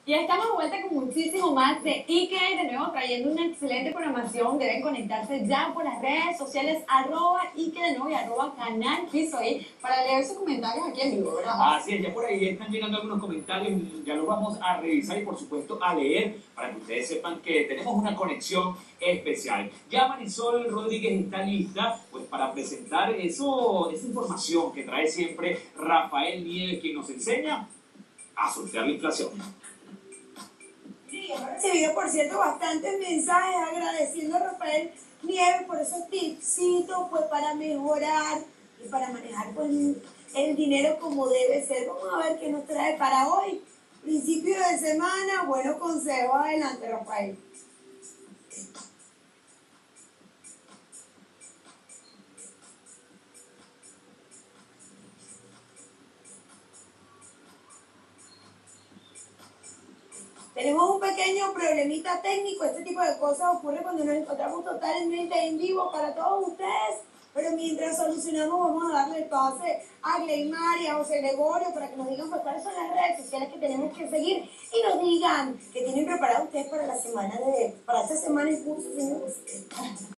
Ya estamos de vuelta con muchísimo más de IK, de nuevo trayendo una excelente programación. Deben conectarse ya por las redes sociales, @IK de nuevo y @Canal Kisoy para leer sus comentarios aquí en vivo, ¿verdad? Así es, ya por ahí están llegando algunos comentarios y ya los vamos a revisar y por supuesto a leer para que ustedes sepan que tenemos una conexión especial. Ya Marisol Rodríguez está lista pues para presentar esa información que trae siempre Rafael Nieves, quien nos enseña a sortear la inflación. Sí, hemos recibido, por cierto, bastantes mensajes agradeciendo a Rafael Nieves por esos tipsitos pues, para mejorar y para manejar pues, el dinero como debe ser. Vamos a ver qué nos trae para hoy. Principio de semana, buenos consejos. Adelante, Rafael. Tenemos un pequeño problemita técnico. Este tipo de cosas ocurre cuando nos encontramos totalmente en vivo para todos ustedes. Pero mientras solucionamos, vamos a darle pase a Gleymar y a José Gregorio para que nos digan pues, cuáles son las redes sociales que tenemos que seguir y nos digan que tienen preparado ustedes para la semana para esta semana en curso, señores.